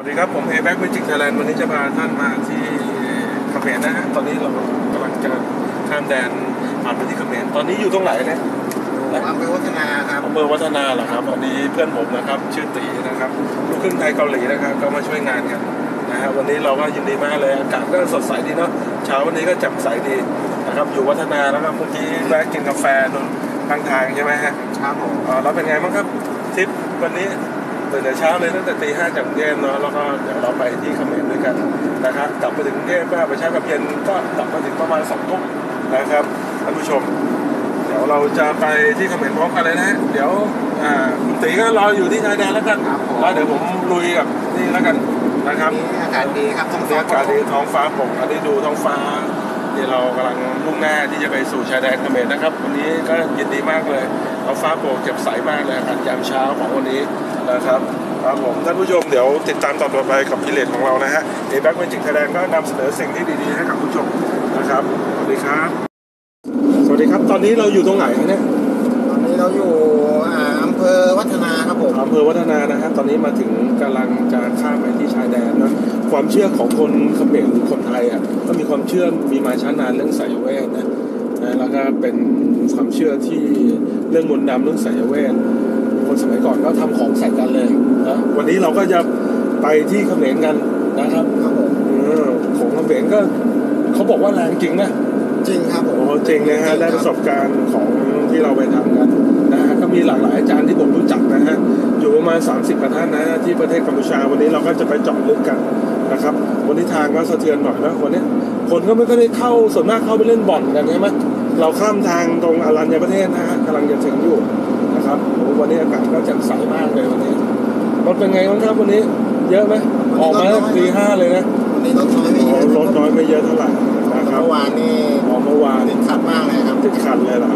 สวัสดีครับผมแบ็กเมจิกไทยแลนด์วันนี้จะพาท่านมาที่เขมรนะฮะตอนนี้เรากำลังจะข้ามแดนผ่านไปที่เขมรตอนนี้อยู่ตรงไหนเนี่ยอำเภอวัฒนาครับอำเภอวัฒนาเหรอครับวันนี้เพื่อนผมนะครับชื่อตีนะครับลูกครึ่งไทยเกาหลีนะครับก็มาช่วยงานกันนะฮะวันนี้เราก็ยินดีมากเลยอากาศก็สดใสดีเนาะเช้าวันนี้ก็แจ่มใสดีนะครับอยู่วัฒนาแล้วก็เมื่อกี้แวะกินกาแฟนนทางใช่ไหมฮะครับผมเราเป็นไงบ้างครับทริปวันนี้ตื่นแต่เช้าเลยตั้งแต่ตี 5จากกรุงเทพเนาะแล้วก็เดี๋ยวเราไปที่เขมรด้วยกันนะครับกลับไปถึงกรุงเทพก็ไปเช้ากับเย็นก็กลับมาถึงประมาณ2 ทุ่มนะครับท่านผู้ชมเดี๋ยวเราจะไปที่เขมรพร้อมกันเลยนะฮะเดี๋ยวคุณตีก็รออยู่ที่ชายแดนแล้วกันแล้วเดี๋ยวผมลุยกับนี่แล้วกันนะครับอากาศดีครับท้องฟ้าอากาศดีท้องฟ้าโปร่งอันนี้ดูท้องฟ้าที่เรากำลังมุ่งหน้าที่จะไปสู่ชายแดนเขมรนะครับวันนี้ก็ยินดีมากเลยท้องฟ้าโปร่งแจ่มใสมากเลยอากาศยามเช้าของวันนี้นะครับครับผมท่านผู้ชมเดี๋ยวติดตามต่อไปกับพิเรนของเรานะฮะแบ็กเมจิกไทยแลนด์ก็นำเสนอสิ่งที่ดีๆให้กับผู้ชมนะครับสวัสดีครับสวัสดีครับตอนนี้เราอยู่ตรงไหนเนี่ยตอนนี้เราอยู่อำเภอวัฒนาครับผมอำเภอวัฒนานะครับตอนนี้มาถึงกำลังจะข้ามไปที่ชายแดนนะความเชื่อของคนเขมรหรือคนไทยอ่ะก็มีความเชื่อมีมาช้านานเรื่องไสยเวทนะแล้วก็เป็นความเชื่อที่เรื่องมนต์ดำเรื่องไสยเวทคนสมัยก่อนก็ทำของใส่กันเลยนะวันนี้เราก็จะไปที่เขมรกันนะครับของเขมรก็เขาบอกว่าแรงจริงนะจริงครับผมจริงนะฮะได้ประสบการณ์ของที่เราไปทำกันนะฮะก็มีหลากหลายอาจารย์ที่ผมรู้จักนะฮะอยู่ประมาณ30 กว่าท่านนะฮะที่ประเทศกัมพูชาวันนี้เราก็จะไปเจาะลึกกันนะครับวันนี้ทางก็สะเทือนหน่อยนะวันนี้คนก็ไม่ก็ได้เข้าส่วนมากเข้าไปเล่นบ่อนกันใช่ไหมเราข้ามทางตรงอรัญญประเทศนะฮะกำลังจะถึงอยู่นะครับวันนี้อากาศก็แจ่มใสมากเลยวันนี้รถเป็นไงบ้างครับวันนี้เยอะไหมออกมาตี 5เลยนะวันนี้รถน้อยไม่เยอะรถน้อยไม่เยอะเท่าไหร่นะครับเมื่อวานนี่เมื่อวานติดขัดมากเลยครับติดขัดเลยล่ะ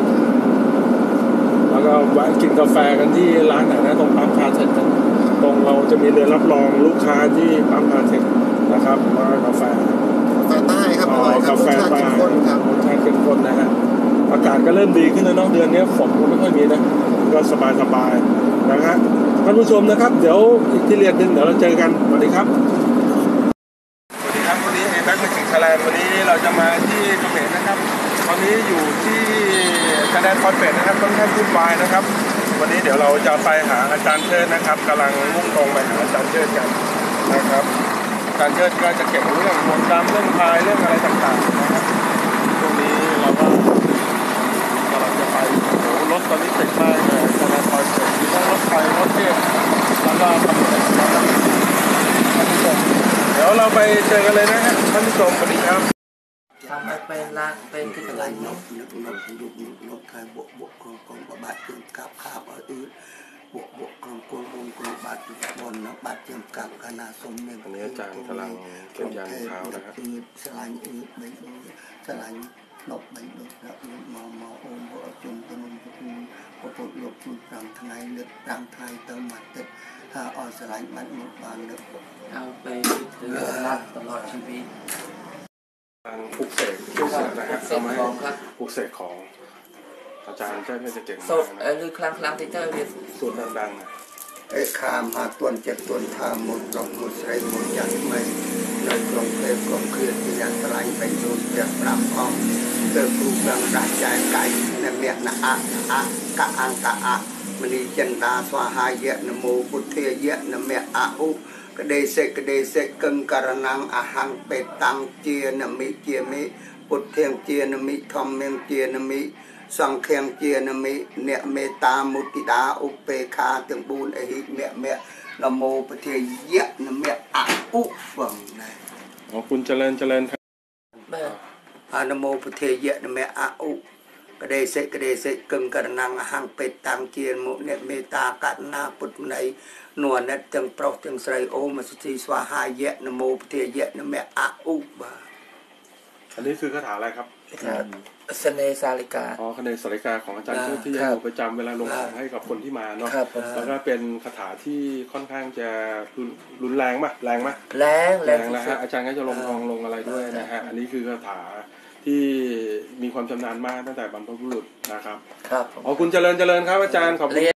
แล้วก็แวะกินกาแฟกันที่ร้านไหนนะตรงปั๊มพาเทคตรงเราจะมีเรือนรับรองลูกค้าที่ปั๊มพาเทคนะครับมากาแฟใต้ครับกาแฟใต้ข้นครับรสชาติเข้มข้นนะฮะอากาศก็เริ่มดีขึ้นแล้วเนาะเดือนนี้ฝนก็ไม่ค่อยมีนะก็สบายนะฮะท่านผู้ชมนะครับเดี๋ยวอีกที่เรียนหนึ่งเดี๋ยวเราเจอกันสวัสดีครับสวัสดีครับวันนี้แบ็คเมจิกไทยแลนด์วันนี้เราจะมาที่เขมรนะครับตอนนี้อยู่ที่ชายแดนคอนเฟรนนะครับค่อนข้างวุ่นวายนะครับวันนี้เดี๋ยวเราจะไปหาอาจารย์เชิดนะครับกำลังมุ่งตรงไปหาอาจารย์เชิดกันนะครับอาจารย์เชิดก็จะเก่งเรื่องมนต์ดำเรื่องพายเรื่องอะไรต่างๆนะครับตรงนี้เราก็กำลังจะไปรถตอนนี้ติดมากเลยชายแดนคอนเฟรนมีทั้งรถไฟรถเทพแล้วก็ตำรวจนะครับท่านผู้ชมเดี๋ยวเราไปเจอกันเลยนะฮะท่านผู้ชมสวัสดีครับทำให้เป็นรักเป็นที่กระไรนกนกไทยบวกกองบาดเจ็บกับขาบอืดบวกกองกองบาดบนนะบาดเจ็บกับคณะสมเด็จตอนนี้อาจารย์กำลังเก็บยานเท้านะครับสลายอืดใบดูสลายนกใบดูนะมาโอมบ่จุ่มตะนุมตะกุนพอปลดจุ่มรังทนายเลือดรังทนายเติมหมัดเต็ดถ้าอ่อนสลายมันหมดบานเลือดเอาไปถือรักตลอดชีวิตปลุกเสกนะครับทำให้ปลุกเสกของอาจารย์เจ้าไม่จะเก่งมากนะหรือคลังที่เจ้าเรียนสูตรดังไอ้ขามหาต้นเจ็บต้นทาหมดดอกหมดใส่หมดยันไม่ในกลองเพลกลองเครียดที่ยันสลายไปโดนเจ็บปรับอ่องเติมรูปร่างร่างใจไก่ในเมียนะอะกะอังกะอะมณีจันตาสวาหายะนโมพุทเทยะนเมียอะอุกเดเสกกังการนังอาหังเปตังเจียนมิเจียมิปุถเทียงเจียนมิธรรมเมียงเจียนมิสังเคียงเจียนมิเนเมตามุติดาอุเปคาตึงบูนอหิเมนโมปเทยะนเมอะอุบังนะคุณเจริญครับนโมปเทยะนเมอะอุกเดเสกังการนังอาหังเปตังเจียนมุเนเมตากัตนาปุตไนนวลนัดจังโปรจังใส่โอมาสุติสวาหายะนโมปเทยะนเมอะอุบาอันนี้คือคาถาอะไรครับเสนสาลิกาคาถาสาลิกาของอาจารย์ที่ยังอยู่ประจำเวลาลงของให้กับคนที่มาเนาะแล้วก็เป็นคาถาที่ค่อนข้างจะรุนแรงป่ะแรงแล้วฮะอาจารย์ก็จะลงทองลงอะไรด้วยนะฮะอันนี้คือคาถาที่มีความชำนาญมากตั้งแต่บรรพบุรุษนะครับขอบคุณเจริญครับอาจารย์ขอบคุณ